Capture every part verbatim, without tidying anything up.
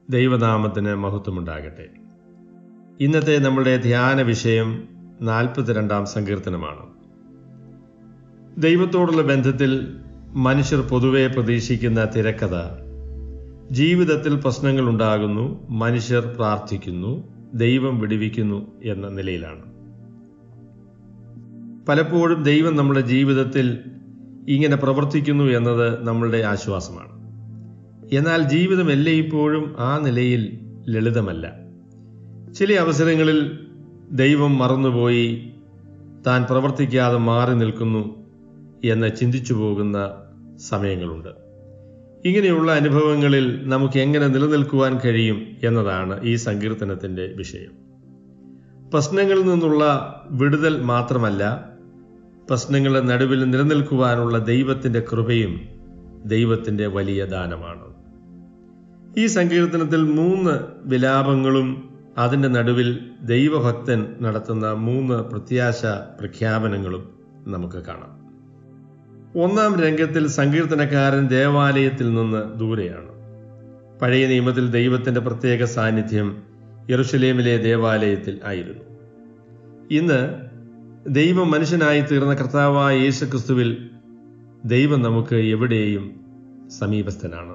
ദൈവനാമത്തിന് മഹത്വമുണ്ടാകട്ടെ. ഇന്നത്തെ നമ്മുടെ ധ്യാന വിഷയം നാൽപ്പത്തിരണ്ടാം സങ്കീർത്തനമാണ്. ദൈവത്തോടുള്ള ബന്ധത്തിൽ മനുഷ്യർ പൊതുവെ പ്രതീക്ഷിക്കുന്ന തിരക്കഥ, ജീവിതത്തിൽ പ്രശ്നങ്ങൾ ഉണ്ടാകുന്നു, മനുഷ്യർ പ്രാർത്ഥിക്കുന്നു, ദൈവം വിടുവിക്കുന്നു എന്ന നിലയിലാണ്. പലപ്പോഴും ദൈവം നമ്മുടെ ജീവിതത്തിൽ ഇങ്ങനെ പ്രവർത്തിക്കുന്നു എന്നത് നമ്മളുടെ ആശ്വാസമാണ്. എന്നാൽ ജീവിതം എല്ലായ്പ്പോഴും ആ നിലയിൽ ലളിതമല്ല. ചില അവസരങ്ങളിൽ ദൈവം മറന്നുപോയി, താൻ പ്രവർത്തിക്കാതെ മാറി നിൽക്കുന്നു എന്ന് ചിന്തിച്ചു പോകുന്ന സമയങ്ങളുണ്ട്. ഇങ്ങനെയുള്ള അനുഭവങ്ങളിൽ നമുക്ക് എങ്ങനെ നിലനിൽക്കുവാൻ കഴിയും എന്നതാണ് ഈ സങ്കീർത്തനത്തിൻ്റെ വിഷയം. പ്രശ്നങ്ങളിൽ നിന്നുള്ള വിടുതൽ മാത്രമല്ല, പ്രശ്നങ്ങളുടെ നടുവിൽ നിലനിൽക്കുവാനുള്ള ദൈവത്തിൻ്റെ കൃപയും ദൈവത്തിൻ്റെ വലിയ ദാനമാണ്. ഈ സങ്കീർത്തനത്തിൽ മൂന്ന് വിലാപങ്ങളും അതിൻ്റെ നടുവിൽ ദൈവഭക്തൻ നടത്തുന്ന മൂന്ന് പ്രത്യാശ പ്രഖ്യാപനങ്ങളും നമുക്ക് കാണാം. ഒന്നാം രംഗത്തിൽ സങ്കീർത്തനക്കാരൻ ദേവാലയത്തിൽ നിന്ന് ദൂരെയാണ്. പഴയ നിയമത്തിൽ ദൈവത്തിൻ്റെ പ്രത്യേക സാന്നിധ്യം യെരുശലേമിലെ ദേവാലയത്തിൽ ആയിരുന്നു. ഇന്ന് ദൈവം മനുഷ്യനായി തീർന്ന കർത്താവായ യേശുക്രിസ്തുവിൽ ദൈവം നമുക്ക് എവിടെയും സമീപസ്ഥനാണ്.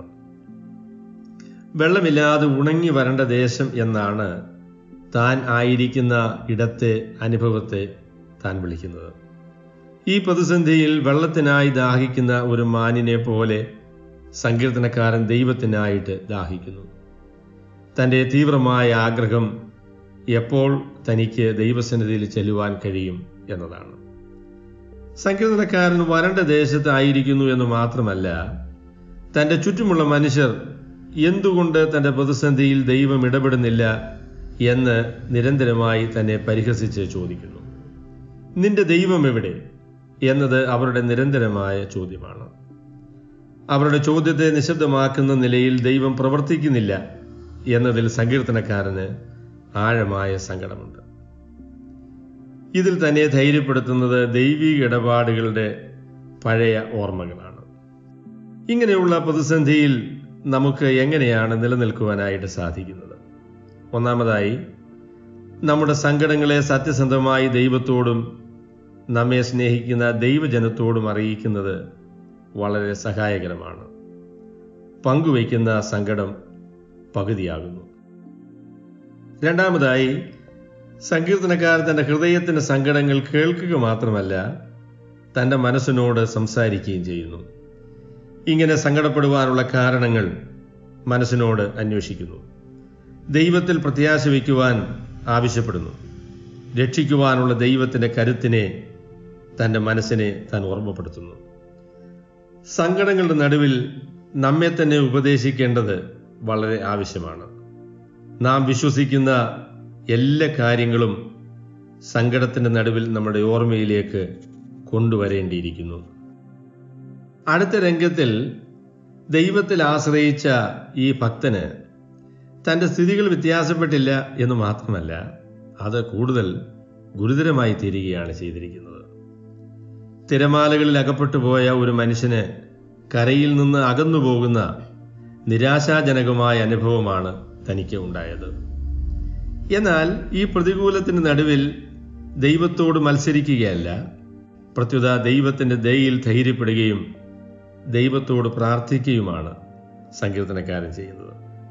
വെള്ളമില്ലാതെ ഉണങ്ങി വരേണ്ട ദേശം എന്നാണ് താൻ ആയിരിക്കുന്ന ഇടത്തെ അനുഭവത്തെ താൻ വിളിക്കുന്നത്. ഈ പ്രതിസന്ധിയിൽ വെള്ളത്തിനായി ദാഹിക്കുന്ന ഒരു മാനിനെ പോലെ സങ്കീർത്തനക്കാരൻ ദൈവത്തിനായിട്ട് ദാഹിക്കുന്നു. തൻ്റെ തീവ്രമായ ആഗ്രഹം എപ്പോൾ തനിക്ക് ദൈവസന്നിധിയിൽ ചെല്ലുവാൻ കഴിയും എന്നതാണ്. സങ്കീർത്തനക്കാരൻ വരണ്ട ദേശത്ത് ആയിരിക്കുന്നു എന്ന് മാത്രമല്ല, തൻ്റെ ചുറ്റുമുള്ള മനുഷ്യർ എന്തുകൊണ്ട് തൻ്റെ പ്രതിസന്ധിയിൽ ദൈവം ഇടപെടുന്നില്ല എന്ന് നിരന്തരമായി തന്നെ പരിഹസിച്ച് ചോദിക്കുന്നു. നിന്റെ ദൈവം എവിടെ എന്നത് അവരുടെ നിരന്തരമായ ചോദ്യമാണ്. അവരുടെ ചോദ്യത്തെ നിശബ്ദമാക്കുന്ന നിലയിൽ ദൈവം പ്രവർത്തിക്കുന്നില്ല എന്നതിൽ സങ്കീർത്തനക്കാരന് ആഴമായ സങ്കടമുണ്ട്. ഇതിൽ തന്നെ ധൈര്യപ്പെടുത്തുന്നത് ദൈവിക ഇടപാടുകളുടെ പഴയ ഓർമ്മകളാണ്. ഇങ്ങനെയുള്ള പ്രതിസന്ധിയിൽ നമുക്ക് എങ്ങനെയാണ് നിലനിൽക്കുവാനായിട്ട് സാധിക്കുന്നത്? ഒന്നാമതായി, നമ്മുടെ സങ്കടങ്ങളെ സത്യസന്ധമായി ദൈവത്തോടും നമ്മെ സ്നേഹിക്കുന്ന ദൈവജനത്തോടും അറിയിക്കുന്നത് വളരെ സഹായകരമാണ്. പങ്കുവയ്ക്കുന്ന സങ്കടം പകുതിയാകുന്നു. രണ്ടാമതായി, സങ്കീർത്തനക്കാരൻ തൻ്റെ ഹൃദയത്തിൻ്റെ സങ്കടങ്ങൾ കേൾക്കുക മാത്രമല്ല, തൻ്റെ മനസ്സിനോട് സംസാരിക്കുകയും ചെയ്യുന്നു. ഇങ്ങനെ സങ്കടപ്പെടുവാനുള്ള കാരണങ്ങൾ മനസ്സിനോട് അന്വേഷിക്കുന്നു. ദൈവത്തിൽ പ്രത്യാശ വയ്ക്കുവാൻ ആവശ്യപ്പെടുന്നു. രക്ഷിക്കുവാനുള്ള ദൈവത്തിൻ്റെ കരുത്തിനെ തൻ്റെ മനസ്സിനെ താൻ ഓർമ്മപ്പെടുത്തുന്നു. സങ്കടങ്ങളുടെ നടുവിൽ നമ്മെ തന്നെ ഉപദേശിക്കേണ്ടത് വളരെ ആവശ്യമാണ്. നാം വിശ്വസിക്കുന്ന എല്ലാ കാര്യങ്ങളും സങ്കടത്തിൻ്റെ നടുവിൽ നമ്മുടെ ഓർമ്മയിലേക്ക് കൊണ്ടുവരേണ്ടിയിരിക്കുന്നു. അടുത്ത രംഗത്തിൽ ദൈവത്തിൽ ആശ്രയിച്ച ഈ ഭക്തന് തൻ്റെ സ്ഥിതികൾ വ്യത്യാസപ്പെട്ടില്ല എന്ന് മാത്രമല്ല, അത് കൂടുതൽ ഗുരുതരമായി തീരുകയാണ് ചെയ്തിരിക്കുന്നത്. തിരമാലകളിൽ അകപ്പെട്ടു പോയ ഒരു മനുഷ്യന് കരയിൽ നിന്ന് അകന്നു പോകുന്ന നിരാശാജനകമായ അനുഭവമാണ് തനിക്ക് ഉണ്ടായത്. എന്നാൽ ഈ പ്രതികൂലത്തിന് നടുവിൽ ദൈവത്തോട് മത്സരിക്കുകയല്ല, പ്രത്യുത ദൈവത്തിൻ്റെ ദയയിൽ ധൈര്യപ്പെടുകയും ദൈവത്തോട് പ്രാർത്ഥിക്കുകയുമാണ് സങ്കീർത്തനക്കാരൻ ചെയ്യുന്നത്.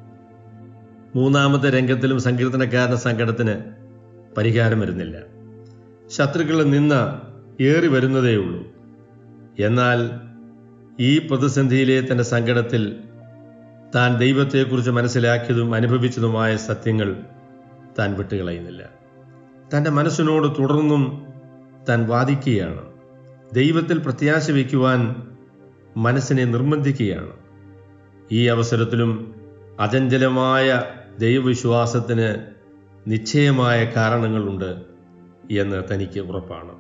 മൂന്നാമത്തെ രംഗത്തിലും സങ്കീർത്തനക്കാരൻ്റെ സങ്കടത്തിന് പരിഹാരം വരുന്നില്ല. ശത്രുക്കളിൽ നിന്ന് ഏറി വരുന്നതേയുള്ളൂ. എന്നാൽ ഈ പ്രതിസന്ധിയിലെ തൻ്റെ സങ്കടത്തിൽ താൻ ദൈവത്തെക്കുറിച്ച് മനസ്സിലാക്കിയതും അനുഭവിച്ചതുമായ സത്യങ്ങൾ താൻ വിട്ടുകളയുന്നില്ല. തൻ്റെ മനസ്സിനോട് തുടർന്നും താൻ വാദിക്കുകയാണ്. ദൈവത്തിൽ പ്രത്യാശ വയ്ക്കുവാൻ മനസ്സിനെ നിർബന്ധിക്കുകയാണ്. ഈ അവസരത്തിലും അചഞ്ചലമായ ദൈവവിശ്വാസത്തിന് നിശ്ചയമായ കാരണങ്ങളുണ്ട് എന്ന് തനിക്ക് ഉറപ്പാണ്.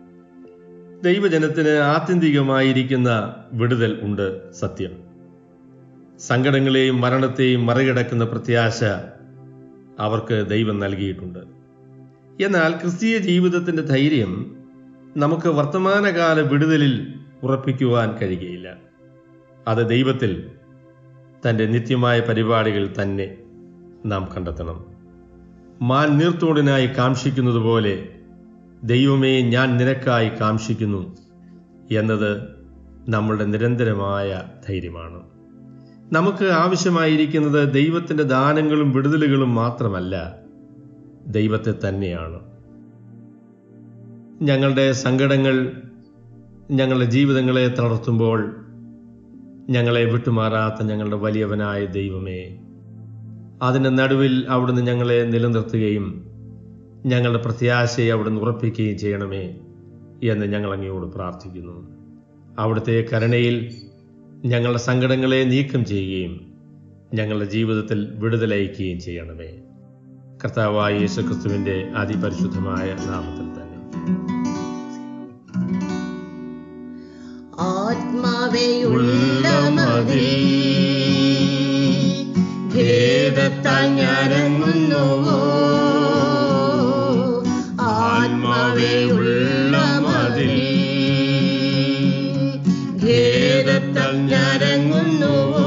ദൈവജനത്തിന് ആത്യന്തികമായിരിക്കുന്ന വിടുതൽ ഉണ്ട് സത്യം. സങ്കടങ്ങളെയും മരണത്തെയും മറികടക്കുന്ന പ്രത്യാശ അവർക്ക് ദൈവം നൽകിയിട്ടുണ്ട്. എന്നാൽ ക്രിസ്തീയ ജീവിതത്തിൻ്റെ ധൈര്യം നമുക്ക് വർത്തമാനകാല വിടുതലിൽ ഉറപ്പിക്കുവാൻ കഴിയുകയില്ല. അത് ദൈവത്തിൽ തൻ്റെ നിത്യമായ പരിപാടികൾ തന്നെ നാം കണ്ടെത്തണം. മാൻ നീർത്തോടിനായി കാംക്ഷിക്കുന്നത് പോലെ ദൈവമേ ഞാൻ നിനക്കായി കാംക്ഷിക്കുന്നു എന്നത് നമ്മളുടെ നിരന്തരമായ ധൈര്യമാണ്. നമുക്ക് ആവശ്യമായിരിക്കുന്നത് ദൈവത്തിൻ്റെ ദാനങ്ങളും വിടുതലുകളും മാത്രമല്ല, ദൈവത്തെ തന്നെയാണ്. ഞങ്ങളുടെ സങ്കടങ്ങൾ ഞങ്ങളുടെ ജീവിതങ്ങളെ തളർത്തുമ്പോൾ ഞങ്ങളെ വിട്ടുമാറാത്ത ഞങ്ങളുടെ വലിയവനായ ദൈവമേ, അതിൻ്റെ നടുവിൽ അവിടുന്ന് ഞങ്ങളെ നിലനിർത്തുകയും ഞങ്ങളുടെ പ്രത്യാശയെ അവിടുന്ന് ഉറപ്പിക്കുകയും ചെയ്യണമേ എന്ന് ഞങ്ങൾ അങ്ങയോട് പ്രാർത്ഥിക്കുന്നു. അവിടുത്തെ കരുണയിൽ ഞങ്ങളുടെ സങ്കടങ്ങളെ നീക്കം ചെയ്യുകയും ഞങ്ങളുടെ ജീവിതത്തിൽ വിടുതലയക്കുകയും ചെയ്യണമേ. കർത്താവായ യേശുക്രിസ്തുവിന്റെ അതിപരിശുദ്ധമായ നാമത്തിൽ തന്നെ. ആത്മാവേയുള്ളമതിൽ ഭേദത്താൽ ഞാനങ്ങുന്നുവോ, ആത്മാവേയുള്ളമതിൽ ഭേദത്താൽ ഞാനങ്ങുന്നുവോ,